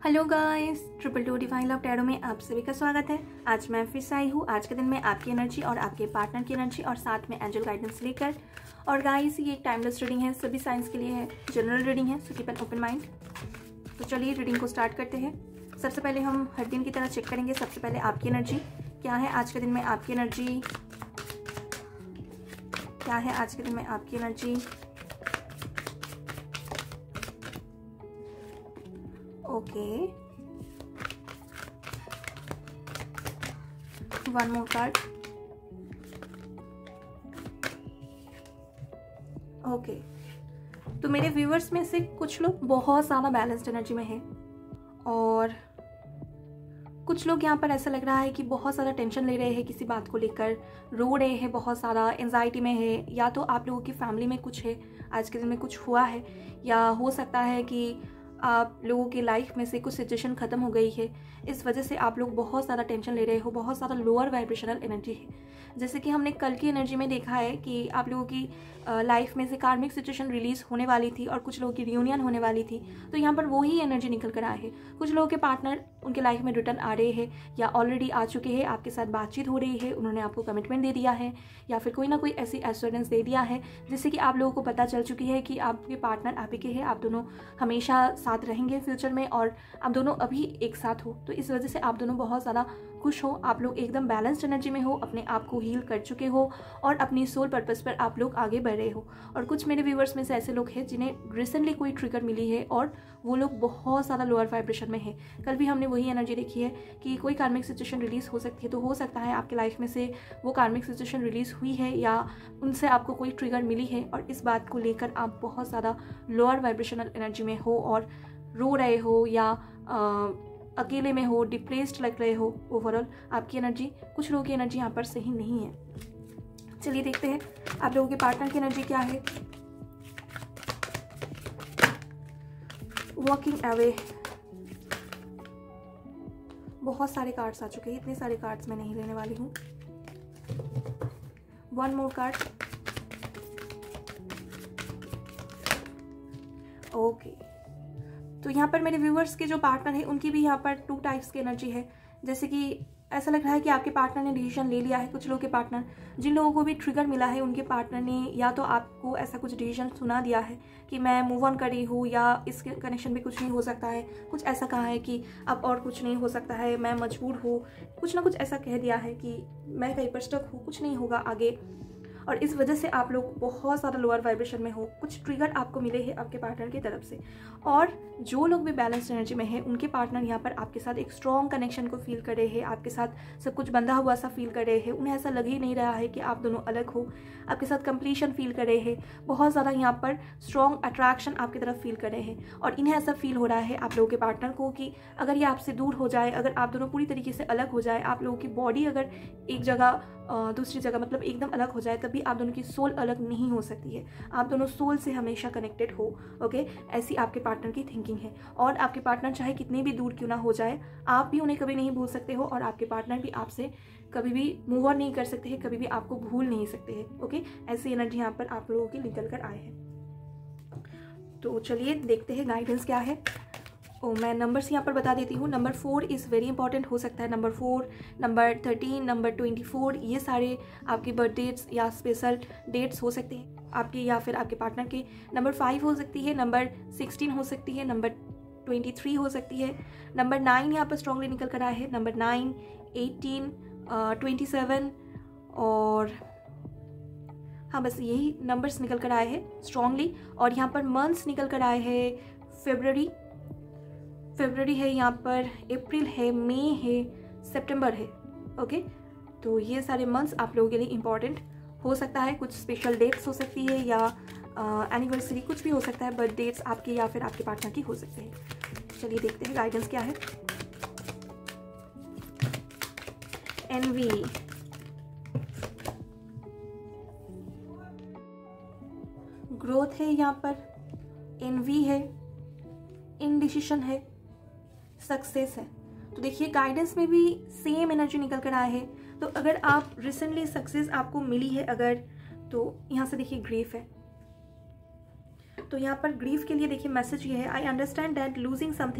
Hello guys, triple two divine love tarot में आप सभी का स्वागत है। आज मैं फिर से आई हूँ आज के दिन में आपकी एनर्जी और आपके पार्टनर की एनर्जी और साथ में एंजल गाइडेंस लेकर। और गाइस, ये एक टाइमलेस रीडिंग है, सभी साइंस के लिए है, जनरल रीडिंग है, so keep an open mind. तो चलिए रीडिंग को स्टार्ट करते हैं। सबसे पहले हम हर दिन की तरह चेक करेंगे। सबसे पहले आपकी एनर्जी क्या है आज के दिन में, आपकी एनर्जी क्या है आज के दिन में, आपकी energy. Okay, one more card. Okay, तो मेरे व्यूअर्स में से कुछ लोग बहुत ज़्यादा बैलेंस्ड एनर्जी में हैं और कुछ लोग यहाँ पर ऐसा लग रहा है कि बहुत ज़्यादा टेंशन ले रहे हैं, किसी बात को लेकर रो रहे हैं, बहुत ज़्यादा एंजाइटी में है, या तो आप लोगों की फैमिली में कुछ है, आज के दिन में कुछ हुआ है, या हो सकता है कि आप लोगों की लाइफ में से कुछ सिचुएशन ख़त्म हो गई है, इस वजह से आप लोग बहुत ज़्यादा टेंशन ले रहे हो, बहुत ज़्यादा लोअर वाइब्रेशनल एनर्जी है। जैसे कि हमने कल की एनर्जी में देखा है कि आप लोगों की लाइफ में से कार्मिक सिचुएशन रिलीज होने वाली थी और कुछ लोगों की रियूनियन होने वाली थी, तो यहाँ पर वही एनर्जी निकल कर आए हैं। कुछ लोगों के पार्टनर उनके लाइफ में रिटर्न आ रहे हैं या ऑलरेडी आ चुके हैं, आपके साथ बातचीत हो रही है, उन्होंने आपको कमिटमेंट दे दिया है या फिर कोई ना कोई ऐसी एश्योरेंस दे दिया है जिससे कि आप लोगों को पता चल चुकी है कि आपके पार्टनर आप ही के हैं, आप दोनों हमेशा साथ रहेंगे फ्यूचर में और आप दोनों अभी एक साथ हो। तो इस वजह से आप दोनों बहुत ज़्यादा खुश हो, आप लोग एकदम बैलेंस्ड एनर्जी में हो, अपने आप को हील कर चुके हो और अपनी सोल पर्पस पर आप लोग आगे बढ़ रहे हो। और कुछ मेरे व्यूवर्स में से ऐसे लोग हैं जिन्हें रिसेंटली कोई ट्रिगर मिली है और वो लोग बहुत ज़्यादा लोअर वाइब्रेशन में है। कल भी हमने वही एनर्जी देखी है कि कोई कार्मिक सिचुएशन रिलीज हो सकती है, तो हो सकता है आपके लाइफ में से वो कार्मिक सिचुएशन रिलीज हुई है या उनसे आपको कोई ट्रिगर मिली है और इस बात को लेकर आप बहुत ज़्यादा लोअर वाइब्रेशनल एनर्जी में हो और रो रहे हो या अकेले में हो, डिप्रेस्ड लग रहे हो। ओवरऑल आपकी एनर्जी, कुछ लोगों की एनर्जी यहाँ पर सही नहीं है। चलिए देखते हैं आप लोगों के पार्टनर की एनर्जी क्या है। वॉकिंग अवे, बहुत सारे कार्ड्स आ चुके हैं, इतने सारे कार्ड्स मैं नहीं लेने वाली हूँ। One more card. ओके, तो यहाँ पर मेरे व्यूअर्स के जो पार्टनर है उनकी भी यहाँ पर टू टाइप्स की एनर्जी है। जैसे कि ऐसा लग रहा है कि आपके पार्टनर ने डिसीजन ले लिया है। कुछ लोगों के पार्टनर, जिन लोगों को भी ट्रिगर मिला है, उनके पार्टनर ने या तो आपको ऐसा कुछ डिसीजन सुना दिया है कि मैं मूव ऑन कर रही हूँ या इसके कनेक्शन भी कुछ नहीं हो सकता है, कुछ ऐसा कहा है कि अब और कुछ नहीं हो सकता है, मैं मजबूर हूँ, कुछ ना कुछ ऐसा कह दिया है कि मैं कहीं पर स्टक हूँ, कुछ नहीं होगा आगे। और इस वजह से आप लोग बहुत ज़्यादा लोअर वाइब्रेशन में हो। कुछ ट्रिगर आपको मिले हैं आपके पार्टनर की तरफ से। और जो लोग भी बैलेंस्ड एनर्जी में हैं, उनके पार्टनर यहाँ पर आपके साथ एक स्ट्रॉन्ग कनेक्शन को फील कर रहे हैं, आपके साथ सब कुछ बंधा हुआ सा फील कर रहे हैं। उन्हें ऐसा लग ही नहीं रहा है कि आप दोनों अलग हो, आपके साथ कंप्लीशन फील कर रहे हैं, बहुत ज़्यादा यहाँ पर स्ट्रॉन्ग अट्रैक्शन आपकी तरफ फील कर रहे हैं। और इन्हें ऐसा फील हो रहा है आप लोगों के पार्टनर को कि अगर ये आपसे दूर हो जाए, अगर आप दोनों पूरी तरीके से अलग हो जाए, आप लोगों की बॉडी अगर एक जगह दूसरी जगह मतलब एकदम अलग हो जाए, तभी आप दोनों की सोल अलग नहीं हो सकती है। आप दोनों सोल से हमेशा कनेक्टेड हो। ओके, ऐसी आपके पार्टनर की थिंकिंग है। और आपके पार्टनर चाहे कितने भी दूर क्यों ना हो जाए, आप भी उन्हें कभी नहीं भूल सकते हो और आपके पार्टनर भी आपसे कभी भी मूव ऑन नहीं कर सकते हैं, कभी भी आपको भूल नहीं सकते हैं। ओके, ऐसी एनर्जी यहाँ पर आप लोगों की निकल कर आए हैं। तो चलिए देखते हैं गाइडेंस क्या है। मैं नंबर्स यहाँ पर बता देती हूँ। नंबर 4 इज़ वेरी इंपॉर्टेंट हो सकता है। नंबर 4, नंबर 13, नंबर 24, ये सारे आपकी बर्थ डेट्स या स्पेशल डेट्स हो सकते हैं आपके या फिर आपके पार्टनर के। नंबर 5 हो सकती है, नंबर 16 हो सकती है, नंबर 23 हो सकती है, नंबर 9 यहाँ पर स्ट्रांगली निकल कर आया है, नंबर 9, 18, 27 और हाँ बस यही नंबर्स निकल कर आए हैं स्ट्रांगली। और यहाँ पर मंथ्स निकल कर आए हैं। फरवरी है, यहाँ पर अप्रैल है, मई है, सितंबर है। ओके, तो ये सारे मंथ्स आप लोगों के लिए इम्पॉर्टेंट हो सकता है। कुछ स्पेशल डेट्स हो सकती है या एनिवर्सरी, कुछ भी हो सकता है। बर्थ डेट्स आपके या फिर आपके पार्टनर की हो सकते हैं। चलिए देखते हैं गाइडेंस क्या है। एनवी, ग्रोथ है यहाँ पर, एनवी है, इनडिसीजन है, सक्सेस है। तो देखिए गाइडेंस में भी सेम एनर्जी निकल कर आया है। तो अगर आप रिसेंटली सक्सेस आपको मिली है अगर, तो यहाँ से देखिए ग्रीफ है, तो यहाँ पर ग्रीफ के लिए देखिए मैसेज ये है, I understand that losing something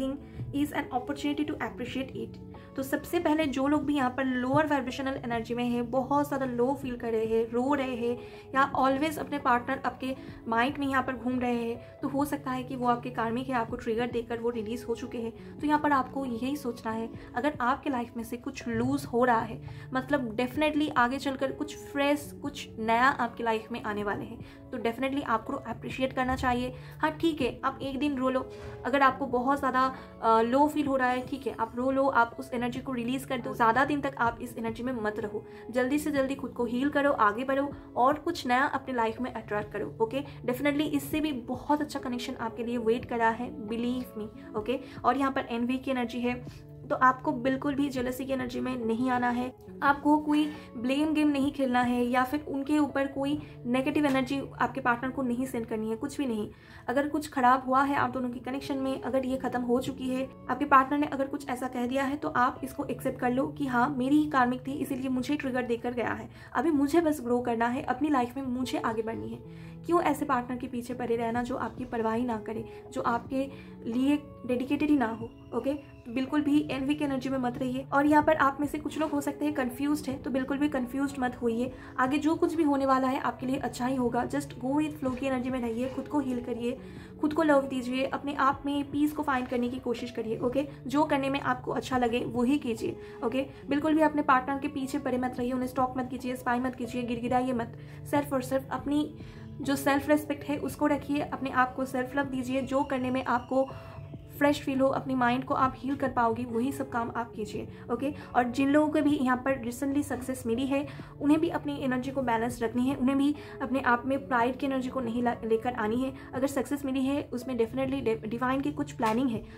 is an opportunity to appreciate it. तो सबसे पहले जो लोग भी यहाँ पर लोअर वाइब्रेशनल एनर्जी में है, बहुत ज़्यादा लो फील कर रहे हैं, रो रहे हैं, या ऑलवेज अपने पार्टनर आपके माइंड में यहाँ पर घूम रहे हैं, तो हो सकता है कि वो आपके कार्मिक है, आपको ट्रिगर देकर वो रिलीज हो चुके हैं। तो यहाँ पर आपको यही सोचना है, अगर आपके लाइफ में से कुछ लूज हो रहा है, मतलब डेफिनेटली आगे चलकर कुछ फ्रेश, कुछ नया आपकी लाइफ में आने वाले हैं, तो डेफिनेटली आपको अप्रिशिएट करना चाहिए। हाँ ठीक है, आप एक दिन रो लो, अगर आपको बहुत ज़्यादा लो फील हो रहा है, ठीक है, आप रो लो, आप उस एनर्जी को रिलीज कर दो। ज़्यादा दिन तक आप इस एनर्जी में मत रहो, जल्दी से जल्दी खुद को हील करो, आगे बढ़ो और कुछ नया अपने लाइफ में अट्रैक्ट करो। ओके, डेफिनेटली इससे भी बहुत अच्छा कनेक्शन आपके लिए वेट कर रहा है, बिलीव मी। ओके, और यहाँ पर एनवी की एनर्जी है, तो आपको बिल्कुल भी जेलसी की एनर्जी में नहीं आना है, आपको कोई ब्लेम गेम नहीं खेलना है, या फिर उनके ऊपर कोई नेगेटिव एनर्जी आपके पार्टनर को नहीं सेंड करनी है, कुछ भी नहीं। अगर कुछ खराब हुआ है आप दोनों की कनेक्शन में, अगर ये खत्म हो चुकी है, आपके पार्टनर ने अगर कुछ ऐसा कह दिया है, तो आप इसको एक्सेप्ट कर लो कि हाँ मेरी ही कार्मिक थी, इसीलिए मुझे ट्रिगर देकर गया है, अभी मुझे बस ग्रो करना है, अपनी लाइफ में मुझे आगे बढ़नी है। क्यों ऐसे पार्टनर के पीछे पड़े रहना जो आपकी परवाह ही ना करे, जो आपके लिए डेडिकेटेड ही ना हो। ओके, बिल्कुल भी एनवी की एनर्जी में मत रहिए। और यहाँ पर आप में से कुछ लोग हो सकते हैं कंफ्यूज्ड है, तो बिल्कुल भी कंफ्यूज्ड मत होइए, आगे जो कुछ भी होने वाला है आपके लिए अच्छा ही होगा। जस्ट गो विद फ्लो की एनर्जी में रहिए, खुद को हील करिए, खुद को लव दीजिए, अपने आप में पीस को फाइंड करने की कोशिश करिए। ओके, जो करने में आपको अच्छा लगे वही कीजिए। ओके, बिल्कुल भी अपने पार्टनर के पीछे पड़े मत रहिए, उन्हें स्टॉक मत कीजिए, स्पाई मत कीजिए, गिड़गिड़ाइए मत। सिर्फ और सिर्फ अपनी जो सेल्फ रेस्पेक्ट है उसको रखिए, अपने आप को सेल्फ लव दीजिए, जो करने में आपको फ्रेश फील हो, अपनी माइंड को आप हील कर पाओगे, वही सब काम आप कीजिए। ओके, और जिन लोगों को भी यहाँ पर रिसेंटली सक्सेस मिली है, उन्हें भी अपनी एनर्जी को बैलेंस रखनी है, उन्हें भी अपने आप में प्राइड की एनर्जी को नहीं लेकर आनी है। अगर सक्सेस मिली है उसमें डेफिनेटली डिवाइन की कुछ प्लानिंग है,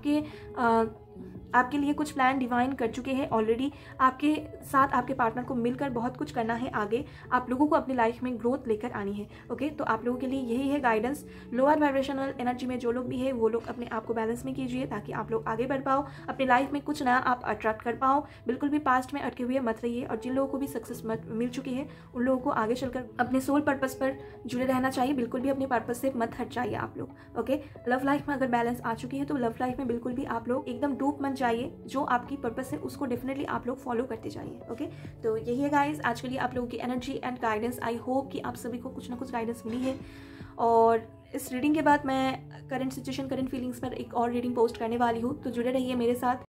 आपके लिए कुछ प्लान डिवाइन कर चुके हैं ऑलरेडी। आपके साथ आपके पार्टनर को मिलकर बहुत कुछ करना है आगे, आप लोगों को अपनी लाइफ में ग्रोथ लेकर आनी है। ओके, तो आप लोगों के लिए यही है गाइडेंस। लोअर वाइब्रेशनल एनर्जी में जो लोग भी है वो लोग अपने आप को बैलेंस में कीजिए, ताकि आप लोग आगे बढ़ पाओ, अपनी लाइफ में कुछ नया आप अट्रैक्ट कर पाओ। बिल्कुल भी पास्ट में अटके हुए मत रहिए, और जिन लोगों को भी सक्सेस मिल चुकी है उन लोगों को आगे चलकर अपने सोल पर्पस पर जुड़े रहना चाहिए, बिल्कुल भी अपने पर्पस से मत हट जाइए आप लोग। ओके, लव लाइफ में अगर बैलेंस आ चुकी है तो लव लाइफ में बिल्कुल भी आप लोग एकदम डूब मत जाइए, जो आपकी पर्पस है उसको डेफिनेटली आप लोग फॉलो करते जाइए। ओके, तो यही है गाइस आज के लिए आप लोगों की energy and guidance. I hope कि आप सभी को कुछ ना कुछ गाइडेंस मिली है, और इस रीडिंग के बाद मैं करंट सिचुएशन, करंट फीलिंग्स पर एक और रीडिंग पोस्ट करने वाली हूँ, तो जुड़े रहिए मेरे साथ।